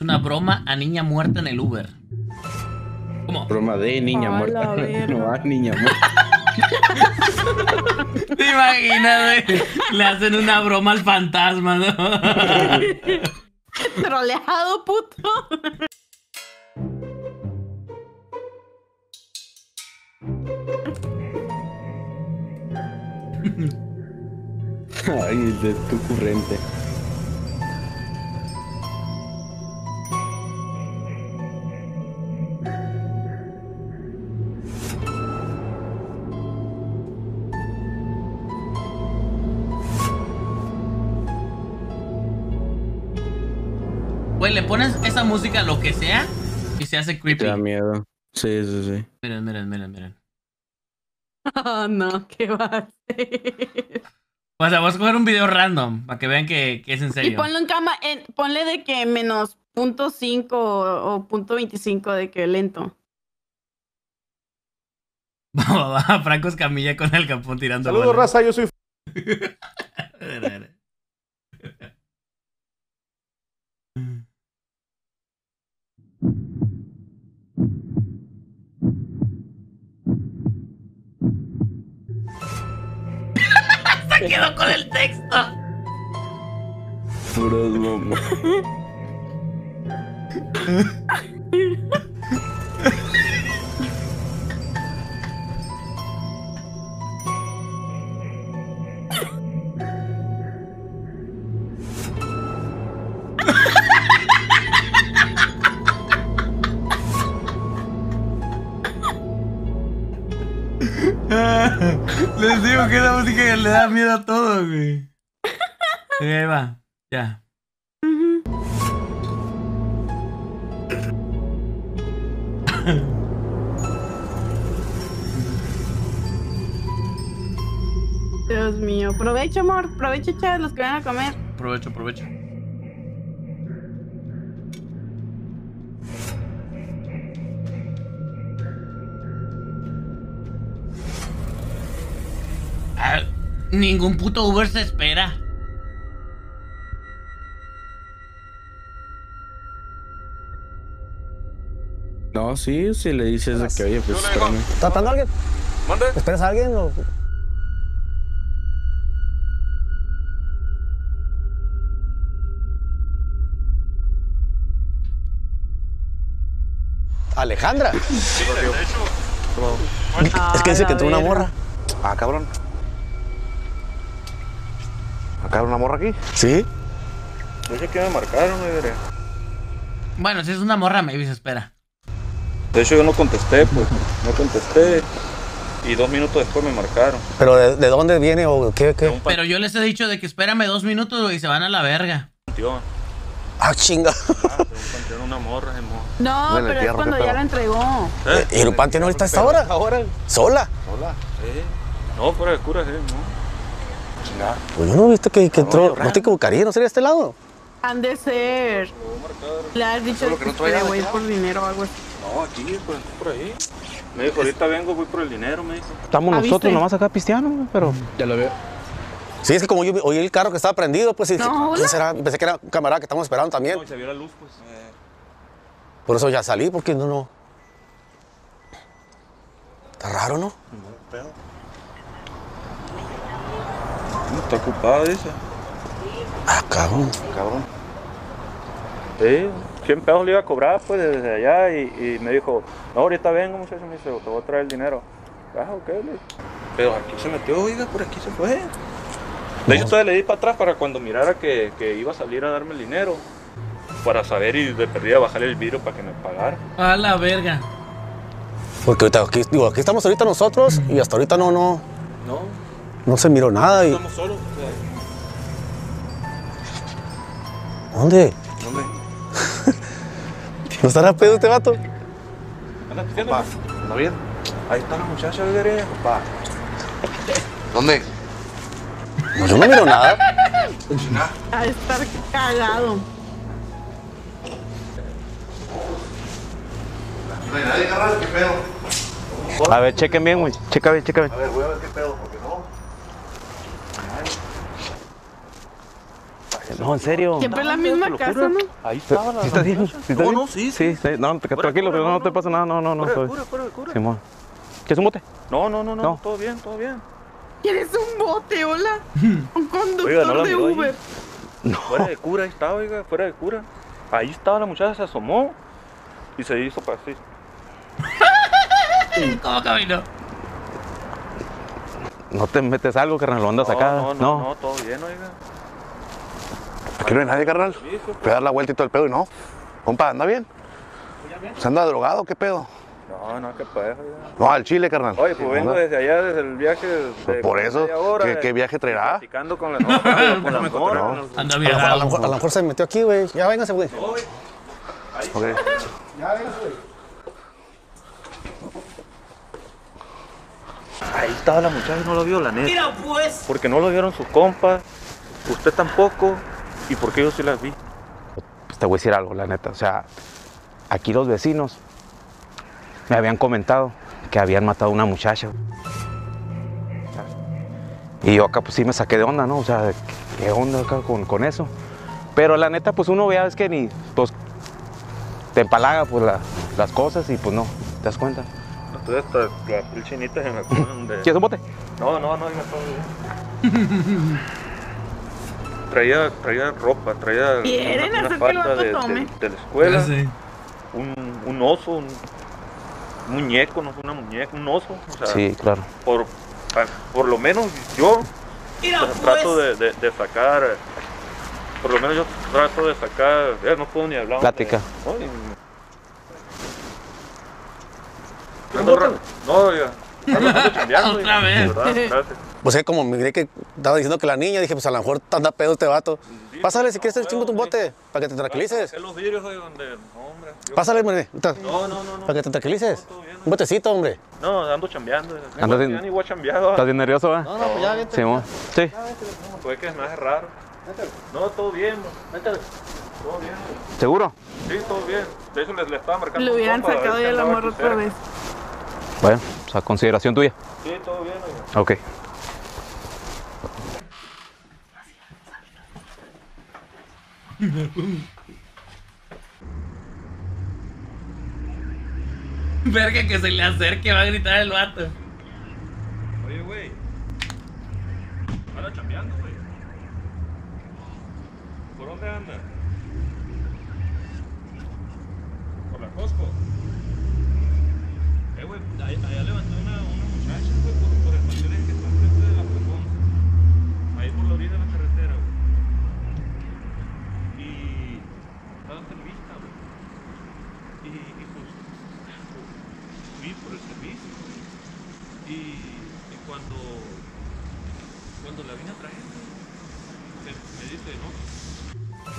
una broma a niña muerta en el Uber. ¿Cómo? Broma de niña muerta. No, niña muerta. ¿Te imaginas, güey? Le hacen una broma al fantasma, ¿no? Troleado, puto. Ay, de tu ocurrente. Güey, le pones esa música lo que sea y se hace creepy. Te da miedo. Sí, sí, sí. Miren, miren, miren, miren. Oh, no, ¿qué va a hacer? O sea, vamos a coger un video random para que vean que es en serio. Y ponlo en cama, ponle de que menos .5 o .25 de que lento. Va, Franco Escamilla con el capón tirando. Saludos, bolas. raza, yo soy... Se quedó con el texto. Puro mamá. Les digo que es la música que le da miedo a todo, güey. Ahí va, ya. Dios mío. Provecho, amor. Provecho, chavos, los que van a comer. Aprovecho, aprovecho. Ah, ningún puto Uber se espera. No, sí, si le dices de que, oye, pues espérame. ¿Está tratando a alguien? ¿Mande? ¿Esperas a alguien o...? Alejandra. Sí, de hecho. Es que dice que tuvo una morra. Ah, cabrón. ¿Acá una morra aquí? ¿Sí? Oye, que me marcaron, me diré. Bueno, si es una morra, maybe se espera. De hecho, yo no contesté, pues. No contesté. Y 2 minutos después me marcaron. ¿Pero de dónde viene o qué? De un Pero yo les he dicho de que espérame 2 minutos y se van a la verga. panteón. Ah, chinga. De un panteón, una morra, No, Bueno, pero es fierro, cuando ¿qué ya pedo? la entregó. ¿Y el panteón ahorita a esta hora? ¿Ahora? ¿Sola? Hola. No, fuera de cura, no. Chingada. Pues yo no viste que entró. raro. ¿No te equivocarías? ¿No sería de este lado? Han de ser. Le has dicho Solo que que no traía, voy ¿qué por dinero o algo así. No, aquí, pues, por ahí. Me dijo, ahorita vengo, voy por el dinero, me dijo. Estamos ¿Ah, nosotros viste? nomás acá pisteando, pero Ya lo veo. Sí, es que como yo oí el carro que estaba prendido, pues y dije, No, ¿quién hola. será? Pensé que era un camarada que estamos esperando también. No, y se vio la luz, pues. Por eso ya salí, porque no. Está raro, ¿no? No, está ocupada, dice. Ah, cabrón. Cabrón. Sí, 100 pesos le iba a cobrar, pues, desde allá. Y me dijo, no, ahorita vengo, muchacho. Me dice, te voy a traer el dinero. Ah, ok, le dije. Pero aquí se metió, oiga, por aquí se fue. De hecho, todavía le di para atrás para cuando mirara que iba a salir a darme el dinero. Para saber y de perdida bajarle el vidrio para que me pagara. A la verga. Porque ahorita aquí estamos ahorita nosotros y hasta ahorita no No, se miró nada. Y, estamos solos. ¿dónde? ¿Dónde? ¿No estará pedo este vato? Anda, fíjate. Pa, ¿anda bien? Ahí está la muchacha, veré. Pa. ¿Dónde? No, yo no miro nada. A estar cagado. No hay nadie, carnal, ¿qué pedo? a ver, chequen bien, güey. Checa bien. A ver, voy a ver qué pedo, porque no. No, en serio. Siempre la misma casa, ¿no? Ahí estaba la ¿Sí estás bien? muchacha. ¿Sí estás bien? No, sí. Sí, no, tranquilo, pero no te pasa nada, no. Cura. Simón. ¿Qué es un bote? No, No. todo bien. ¿Quieres un bote, hola? Un conductor Oiga, ¿no la de miró ahí? Uber. Fuera de cura, ahí estaba, oiga, fuera de cura. Ahí estaba la muchacha, se asomó y se hizo para así. ¿Cómo caminó? No te metes algo, carnal, lo andas acá. No, todo bien, oiga. Aquí no hay nadie, carnal. Voy a dar la vuelta y todo el pedo y no. Compa, ¿anda bien? ¿Se anda drogado? ¿Qué pedo? No, qué pues, oiga. No, al Chile, carnal. Oye, pues vengo ¿Anda? desde allá, desde el viaje de Pues por eso, media hora, ¿qué viaje traerá? platicando con la morra, con la morra. No. Anda A bien. lo mejor se metió aquí, güey. Ya véngase, güey. Ok. Ahí estaba la muchacha y no lo vio, la neta. Mira, pues. Porque no lo vieron sus compas, usted tampoco, y porque yo sí las vi. Pues te voy a decir algo, la neta. O sea, aquí los vecinos me habían comentado que habían matado a una muchacha. Y yo acá pues sí me saqué de onda, ¿no? O sea, ¿qué onda acá con eso? Pero la neta, pues uno vea, es que ni, pues, te empalaga pues las cosas y pues no, ¿te das cuenta? Entonces hasta la piel chinita se me ponen de... ¿Quieres un bote? No, yo me todo bien. Traía ropa, traía ¿Quieren una hacer que el falda vato de tome? la escuela, Ya sé. un oso, un muñeco, no fue una muñeca, un oso. O sea, Sí, claro. por lo menos yo Mira, trato pues. de sacar, por lo menos yo trato de sacar, ya no puedo ni hablar. Plática. No, ya. Ando chambeando. Otra vez. De verdad, gracias. Pues es como miré que estaba diciendo que la niña, dije, pues a lo mejor anda pedo este vato. Pásale si quieres el chingo de un bote, para que te tranquilices. Los vidrios ahí donde, no, hombre. Pásale, hombre, ahorita, No. para que te tranquilices. todo bien. Un botecito, hombre. No, ando chambeando. Andas Ya bien- ni voy a chambear. ¿Estás bien nervioso, va? No, pues ya, vete. Simón. Sí. Puede que se me hace raro. No, todo bien. Todo bien. ¿Seguro? Sí, todo bien. De hecho, le estaba marcando. Le hubieran un compa, a ver sacado si ya la andaba morra aquí otra cerca. vez. Bueno, o sea, consideración tuya. Sí, todo bien, oiga. Ok. Verga que se le acerque, va a gritar el vato. Oye, güey. Anda chambeando, güey. ¿Por dónde anda? Por la Costco. Güey, allá levanté una muchacha, güey, por el paseo que está enfrente de la Pepón. Ahí por la orilla de la carretera, güey. Y estaba en vista, güey. Y pues fui por el servicio. Y cuando la vine a traer, me dice, no.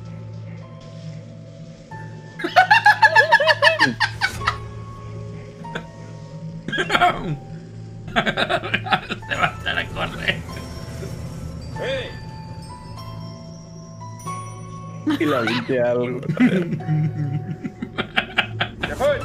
Se va a echar a correr. ¡Hey! Y la viste algo. ¡Ya fue!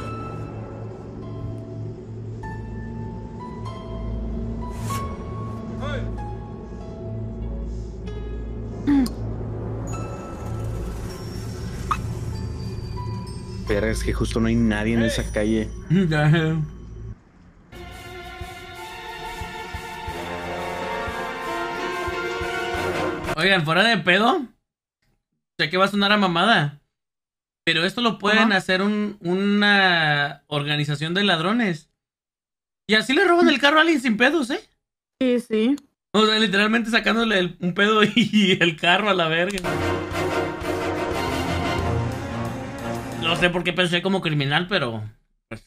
Pero es que justo no hay nadie en esa calle. Oigan, fuera de pedo. Sé que va a sonar a mamada. Pero esto lo pueden hacer una organización de ladrones. Y así le roban el carro a alguien sin pedos, ¿eh? Sí, sí. O sea, literalmente sacándole un pedo y el carro a la verga. No sé por qué pensé como criminal, pero... pues.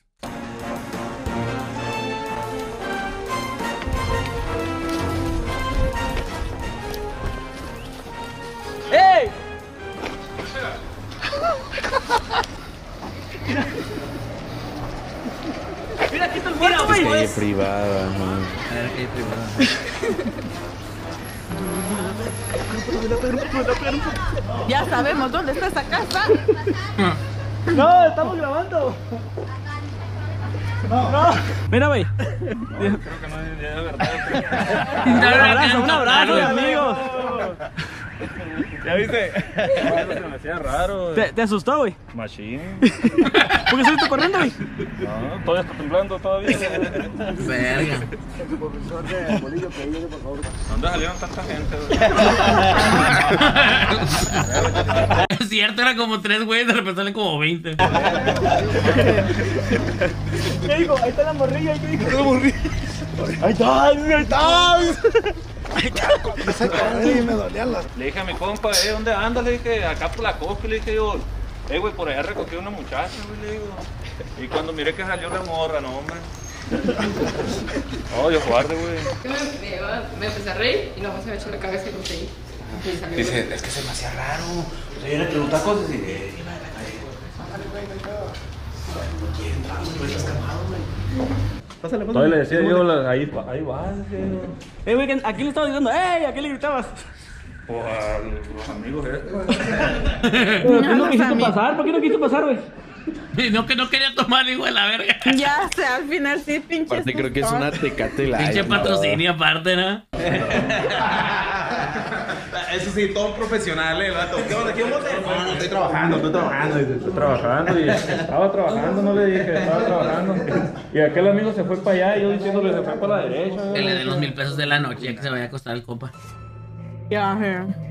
¡Ey! Mira, aquí está el muerto, güey. Calle privada. A ver, qué privada. Ya sabemos dónde está esa casa. No, estamos grabando. No. Mira, güey. Creo que no es verdad. Un abrazo, amigos. ¿Ya viste? No, eso se me hacía raro. ¿Te asustó, güey? Machín. ¿Por qué saliste corriendo, güey? No, todavía está temblando todavía. Verga. ¿Dónde salieron tanta gente, güey? Es cierto, era como 3 güeyes, de repente salen como 20. ¿Qué dijo? Ahí está la morrilla, ¿qué dijo? La morrilla. Ahí está, ahí está. Le dije a mi compa, ¿dónde andas? Le dije, acá por la Cosco. Le dije yo, güey, por allá recogí una muchacha, güey, le digo. Y cuando miré que salió la morra, no, hombre. No, Dios guarde, güey. Me empecé a reír y luego se me echó la cabeza y lo seguí. Dice, es que se me hacía raro. O sea, yo le preguntaba cosas y Todavía le decía yo, ahí vas, Güey, ¿a quién le estabas gritando? ¡Ey! ¿A quién le gritabas? pues a los amigos estos. ¿Por qué no quisiste pasar? ¿Por qué no quisiste pasar, güey? Y no, que no quería tomar, hijo de la verga. Ya sé, al final sí, pinche. Aparte creo que es una Tecate Light. Pinche patrocinio aparte, ¿no? Eso sí, todo profesional, el vato. ¿Qué onda? ¿Qué onda? No, estoy trabajando. Estoy trabajando y estaba trabajando, no le dije, estaba trabajando. Y aquel amigo se fue para allá y yo diciéndole se fue para la derecha. Que le den los $1000 de la noche ya que se vaya a acostar el compa. Ya,